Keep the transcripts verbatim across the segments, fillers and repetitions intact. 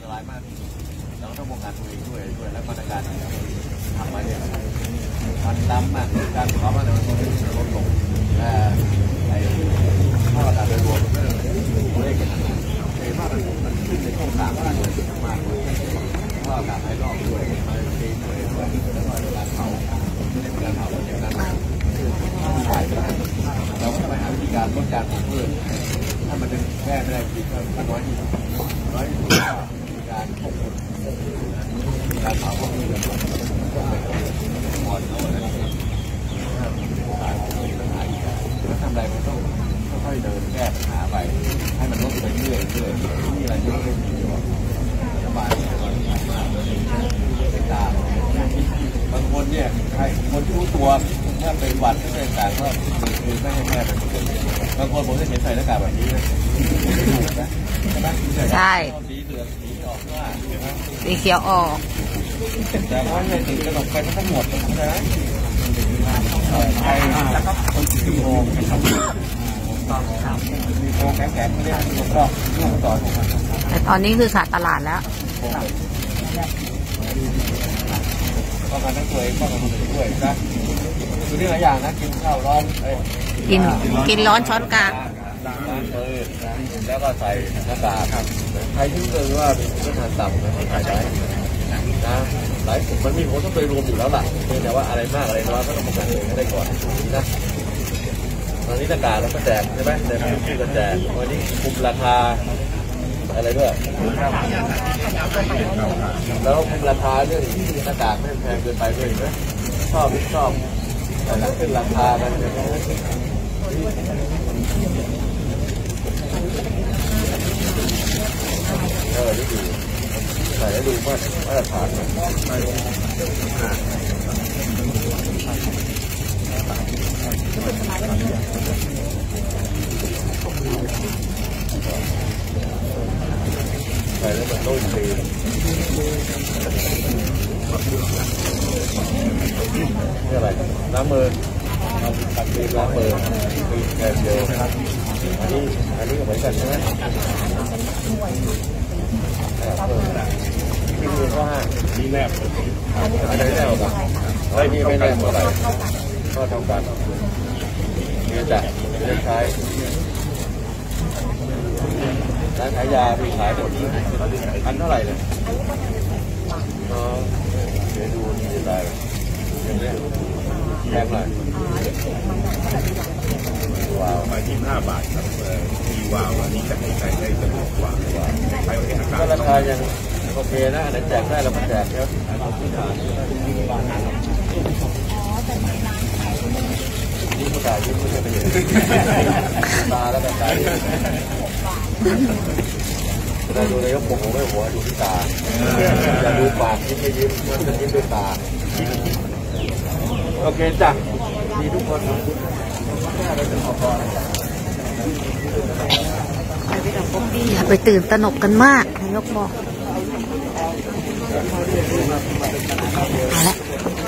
ตรายมากเราต้องป้องกันตัวเองด้วยด้วยและมาตรการที่ทำมาเนี่ยมันดำมากการขอมาเนี่ยมันลดลงแต่ไอ้ข้อระดับโดยรวมก็ตัวเลขกันเห็นว่ามันมันขึ้นในช่วงสามวันเลยมากเลยข้อระดับภายนอกด้วยมาตีด้วยด้วยแล้วก็การเผาไม่ได้เป็นการเผาอย่างนั้นใช่เราก็จะไปหาวิธีการลดการปลูกพืชถ้ามันเป็นแค่ไม่ได้กินก็น้อยที่สุดน้อยที่สุดมีการควบคุมการเผาพวกนี้ก็เป็นมอดเอาอะไรถ้ามีโอกาสมีปัญหาอีกแล้วทำอะไรมันต้องค่อยๆเดินแก้ปัญหาไปให้มันลดไปเรื่อยๆเรื่อยๆมีอะไรเยอะเลยมีอยู่สบายแต่ว่าสามารถเลยเป็นตาบางคนเนี่ยใครคนที่รู้ตัวถ้าเป็นหวัดไม่เป็นต่างก็คือไม่ให้แม่เป็นคนบางคนผมจะเห็นใส่หน้ากากแบบนี้นะถูกนะใช่สีเหลืองสีออกว่าสีเขียวออกแต่ว่าไม่ถึงกระดกไปทั้งหมดนะใช่แล้วก็คนที่โง่ต้องมีโง่แข็งๆเรียกลูกรอบลูกต่อแต่ตอนนี้คือขาดตลาดแล้วป้องกันทั้งตัวเองป้องกันคนอื่นด้วยนะคือเรื่องหลายอย่างนะกินข้าวร้อนกินกินร้อนช้อนกลางล้างมือแล้วก็ใส่หน้ากากครับใครที่เจอว่าเป็นพื้นฐานต่ำนะใส่ได้นะหลายมันมีผลต้องไปรวมอยู่แล้วล่ะแต่ว่าอะไรมากอะไรน้อยก็ต้องป้องกันตัวเองให้ได้ก่อนนะตอนนี้หน้ากากเราก็แจกใช่ไหมแต่ไม่ชื่อก็แจกวันนี้คุมราคาอะไรด้วยแล้วคุมราคาเรื่องหน้ากากไม่แพงเกินไปด้วยไหมชอบไม่ชอบแต่ละขึ้นราคากันเลยเออนี่ดีใส่แล้วดูมามาตรฐานใส่แล้วมันต้องดีนี่อะไรน้ำมือตัดดีน้ำมือมีแค่เดียวอันนี้อันนี้ก็เหมือนกันใช่ไหมนี่คือข้อห้านี่แนบอันไหนแนบกันไอ้นี่ไม่แนบอะไรก็เท่ากันนี่จะจะใช้ร้านขายยามีขายหมดอันเท่าไหร่เนี่ยอ๋อเดี๋ยวดูนี่จะได้ยังไม่แพงเลยว้าวมายี่สิบห้าบาทครับมีว้าวอันนี้จะให้ใช้ได้สะดวกกว่าใช้บริการก็ราคายังโอเคนะอันนั้นแจกได้เรามาแจกแล้วที่ฐานนี่ผู้ชายยิ่งไม่ใช่ไปเห็นตาแล้วแต่ตาได้ดูเลยก็ผมไม่หัวดูที่ตาจะดูปากยิ้มไม่ยิ้มมันจะยิ้มด้วยตาโอเคจ้ะดีทุกคนอย่าไปตื่นตระหนกกันมากนายกบอกเอาละ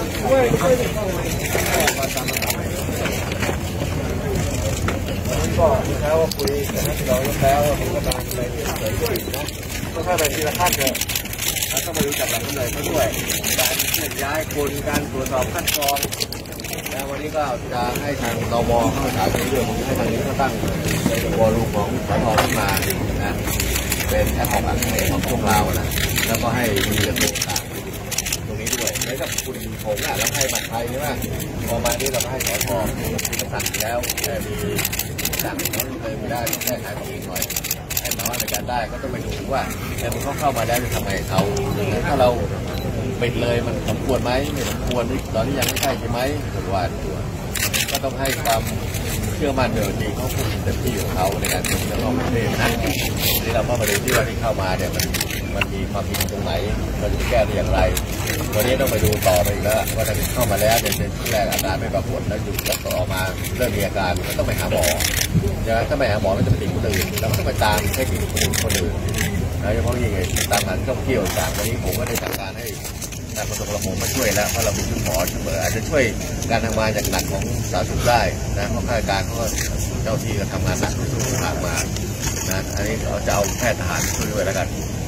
ก็แล้วว่าคุยกันนะเราแล้วว่ามีกำลังอะไรที่เกิดขึ้นนะก็ถ้าเป็นทีละขั้นเนี่ยเราต้องมาดูจากหลังข้างในเขาด้วยการเคลื่อนย้ายคนการตรวจสอบขั้นตอนแล้ววันนี้ก็จะให้ทางตมเข้าถามในเรื่องให้ทางนี้เขาตั้งในวอลลุ่มของสทขึ้นมานะเป็นแอปของอังกฤษของพวกเรานะแล้วก็ให้มีกระทรวงต่างตรงนี้ด้วยแล้วกับคุณผมอ่ะแล้วให้บัตรไทยใช่ไหมพอมาที่เราก็ให้สทมีสั่งแล้วแต่มีสั่งเขาเลยไม่ได้ต้องแก้ไขตรงนี้หน่อยให้สามารถในการได้ก็ต้องไปดูว่าแต่มันเขาเข้ามาแล้วจะทำไมเขาถ้าเราปิดเลยมันสมควรไหมไม่สมควรตอนนี้ยังไม่ใช่ใช่ไหมส่วนว่าก็ต้องให้ความเชื่อมั่นเดิมทีเขาพูดเต็มที่ของเขาในการเป็นเจ้าของประเทศนะที่เราเข้ามาดูที่ว่าที่เข้ามาเนี่ยมันมันมีความผิดตรงไหนเราจะแก้ได้อย่างไรวันนี้ต้องไปดูต่อไปอีกแล้วว่าถ้าเข้ามาแล้วเนี่ยเป็นที่แรกอาการไม่ปรากฏแล้วอยู่แล้วต่อมาเริ่มมีอาการก็ต้องไปหาหมอจะถ้าไม่หาหมอมันจะไปติดคนอื่นเราก็ต้องไปตามเทคนิคคนอื่นคนอื่นโดยเฉพาะยิ่งตามการท่องเที่ยวต่างวันนี้ผมก็ได้สั่งการให้ทางกระทรวงกลาโหมมาช่วยแล้วเพราะเราเป็นคุณหมอเสมออาจจะช่วยการทำงานอย่างหนักของสาธารณสุขได้นะเพราะข้าราชการเขาก็เจ้าที่ก็ทำงานหนักในช่วงที่ผ่านมานะอันนี้เราจะเอาแพทย์ทหารช่วยด้วยแล้วกัน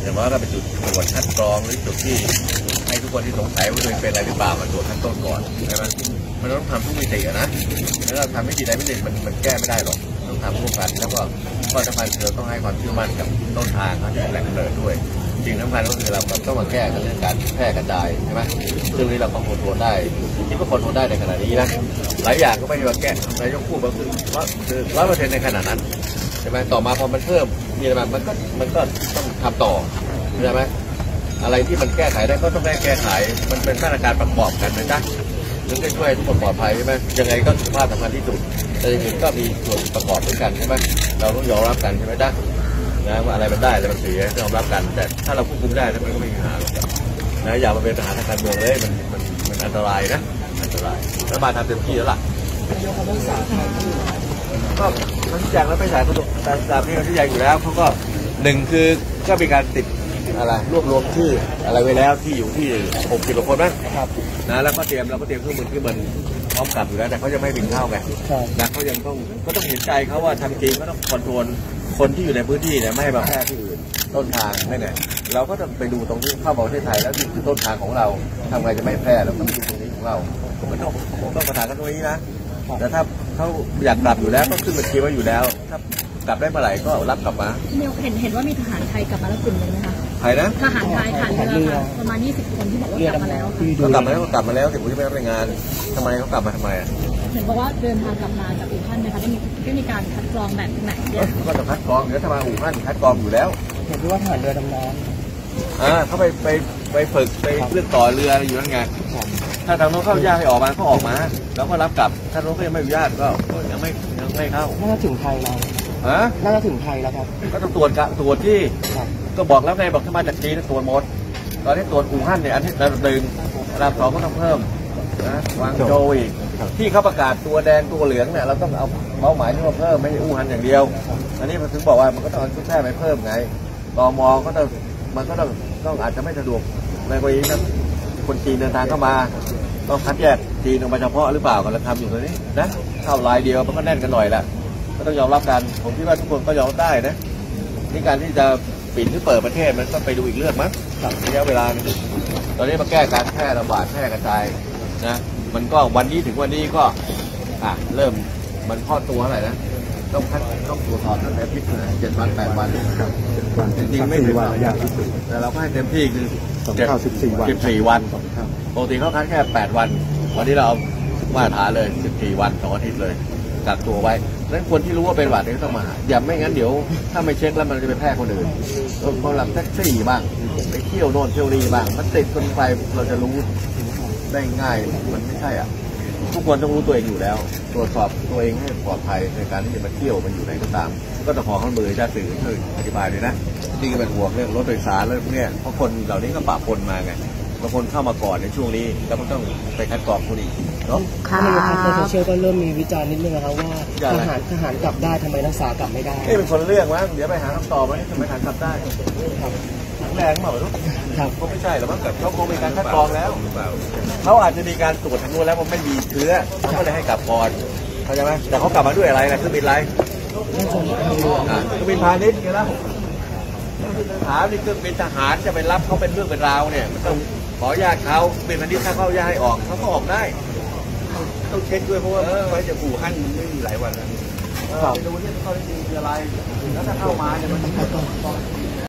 อย่างน้อยก็เป็นจุดตรวจคัดกรองหรือจุดที่ให้ทุกคนที่สงสัยว่าตัวเองเป็นอะไรหรือเปล่ามาตรวจขั้นต้นก่อนใช่ไหมมันต้องทำทุกมิตินะแล้วเราทำไม่ดีใดไม่ดีมันมันแก้ไม่ได้หรอกต้องทำร่วมกันแล้วก็ข้อสำคัญคือเราต้องให้ความเชื่อมั่นกับต้นทางเขาที่เป็นแหล่งกำเนิดด้วยสิ่งสำคัญก็คือเราต้องมาแก้กันเรื่องการแพร่กระจายใช่ไหมซึ่งนี้เราก็คอนโทรลได้คิดว่าคอนโทรลได้ในขณะนี้นะหลายอย่างก็ไม่ได้ว่าแก้นายกพูดว่าคือว่าคือร้อยเปอร์เซ็นต์ในขณะนั้นใช่ไหมต่อมาพอมันเพิ่มมีอะไรมันก็มันก็ต้องทำต่อใช่ไหมอะไรที่มันแก้ไขได้ก็ต้องได้แก้ไขมันเป็นมาตรการประกอบกันนะจ๊ะถึงจะช่วยทุกคนปลอดภัยใช่ไหมยังไงก็สุขภาพสำคัญที่สุดแต่จริงๆก็มีส่วนประกอบเหมือนกันใช่ไหมเราต้องยอมรับกันใช่ไหมจ๊ะนะว่าอะไรมันได้อะไรมันเสียต้องยอมรับกันแต่ถ้าเราควบคุมได้แล้วมันก็ไม่มีปัญหาหรอกนะอย่ามาเป็นปัญหาทางการเมืองเลยมันมันมันอันตรายนะอันตรายรัฐบาลทำเต็มที่แล้วล่ะก็ทั้งอย่างแล้วไม่สายก็ตามตามที่เขาที่ใหญ่อยู่แล้วเขาก็หนึ่งคือก็มีการติดอะไรรวบรวมชื่ออะไรไว้แล้วที่อยู่ที่หกสิบกว่าคนมั้งนะแล้วก็เตรียมเราก็เตรียมเครื่องมือที่มันพร้อมกลับอยู่แล้วแต่เขายังไม่บินเข้าไงนะเขายังต้องก็ต้องเห็นใจเขาว่าทำจริงก็ต้องคอนโทรลคนที่อยู่ในพื้นที่เนี่ยไม่ให้มาแพร่ที่อื่นต้นทางนั่นไงเราก็ต้องไปดูตรงที่เข้ามาประเทศไทยแล้วนี่คือต้นทางของเราทำไงจะไม่แพร่แล้วก็ดูตรงนี้ของเราไม่ต้องต้องประทานกันตรงนี้นะแต่ถ้าเขาอยากกลับอยู่แล้วก็ขึ้นบัญชีไว้อยู่แล้วถ้ากลับได้เมื่อไหร่ก็รับกลับมาเห็นเห็นว่ามีทหารไทยกลับมาแล้วกลุ่มนึงไหมคะใครนะทหารไทยทหารเรือประมาณยี่สิบคนที่บอกว่ากลับมาแล้วเขากลับมาแล้วเขากลับมาแล้วแต่ผมจะไม่รับรายงานทำไมเขากลับมาทำไมอ่ะเห็นบอกว่าเดินทางกลับมาจากอู่ฮั่นนะคะได้มีได้มีการคัดกรองแบบไหนเนี่ยก็ต้องคัดกรองเดี๋ยวถ้ามาอู่ฮั่นคัดกรองอยู่แล้วเห็นว่าทหารเรือดำน้ำอ่าเขาไปไปไปฝึกไปเรื่องต่อเรืออยู่นั่นไงถ้าทางโน้นเข้าญาติให้ออกมาก็ออกมาแล้วก็รับกลับถ้าโน้นก็ยังไม่อนุญาตก็ยังไม่ยังไม่เข้าน่าจะถึงไทยแล้วฮะน่าจะถึงไทยแล้วครับก็ต้องตรวจกะตรวจที่ก็บอกแล้วไงบอกถ้ามาจากจีนตรวจหมดตอนนี้ตรวจอู่ฮั่นเนี่ยอันที่ระดับหนึ่งระดับสองก็ต้องเพิ่มนะวางโจอีกที่เขาประกาศตัวแดงตัวเหลืองเนี่ยเราต้องเอาเป้าหมายที่เราเพิ่มไม่ใช่อู่ฮั่นอย่างเดียวอันนี้มันถึงบอกว่ามันก็ต้องเอาชุดแพทย์ไปเพิ่มไงตม.ก็ต้องมันก็ต้องต้องอาจจะไม่สะดวกในกรณีนั้นคนจีนเดินทางเข้ามาต้องคัดแยกจีนออกมาเฉพาะหรือเปล่ากันเราทำอยู่ตรงนี้นะเข้ารายเดียวมันก็แน่นกันหน่อยละก็ต้องยอมรับกันผมคิดว่าทุกคนก็ยอมได้นะนี่การที่จะปิดหรือเปิดประเทศมันก็ไปดูอีกเรื่องมั้งกับระยะเวลาตอนนี้มาแก้การแพร่ระบาดแพร่กระจายนะมันก็วันนี้ถึงวันนี้ก็อ่ะเริ่มมันข้อตัวอะไรนะต้องคัดต้องตรวจสอบตั้งแต่พิษเจ็ดวันแปดวันจริงๆไม่ถึงวันยากที่สุดแต่เราก็ให้เต็มที่คือเจ็ดสิบสี่วันสิบสี่วันปกติเขาคัดแค่แปดวันวันนี้เราเอามาตรฐานเลยสิบสี่วันสองอาทิตย์เลยกักตัวไว้นั้นคนที่รู้ว่าเป็นหวัดเนี่ยต้องมาอย่าไม่งั้นเดี๋ยวถ้าไม่เช็คแล้วมันจะไปแพร่คนอื่นคนหลังแท็กซี่บ้างไปเที่ยวโน่นเที่ยวนี่บ้างมันติดคนไปเราจะรู้ได้ง่ายมันไม่ใช่อ่ะทุกคนต้องรู้ตัวเองอยู่แล้วตรวจสอบตัวเองให้ปลอดภัยในการที่จะมาเที่ยวมันอยู่ไหนก็ตามก็ต้องขอข้อมือชาติสื่อช่วยอธิบายเลยนะนี่ก็เป็นห่วงเรื่องรถโดยสารเรื่องพวกนี้เพราะคนเหล่านี้ก็ปะปนมาไงบางคนเข้ามาก่อนในช่วงนี้แล้วก็ต้องไปคัดกรองคนอีกเนาะในโซเชียลก็เริ่มมีวิจารณ์นิดนึงนะครับว่าทหารทหารกลับได้ทำไมนักศึกษากลับไม่ได้นี่เป็นคนเรื่องมั้งเดี๋ยวไปหาคำตอบว่าทำไมทหารกลับได้แรงเปล่าลูกก็ไม่ใช่หรอกมั้งกับเขาคงมีการคัดกรองแล้วเขาอาจจะมีการตรวจทางนู้นแล้วมันไม่มีเชื้อเขาก็เลยให้กลับก่อนเข้าใจไหมแต่เขากลับมาด้วยอะไรนะเครื่องบินอะไรเครื่องบินพาณิชย์ไงล่ะถามนี่เครื่องบินทหารจะไปรับเขาเป็นเรื่องเป็นราวเนี่ยมันต้องขออนุญาตเขาเป็นพาณิชย์ถ้าเขาอยากให้ออกเขาก็ออกได้ต้องเช็คด้วยเพราะว่าไว้จะอู่ฮั่นไม่มีหลายวันแล้วไปดูที่เขาจริงคืออะไรแล้วถ้าเข้ามาเนี่ยมัน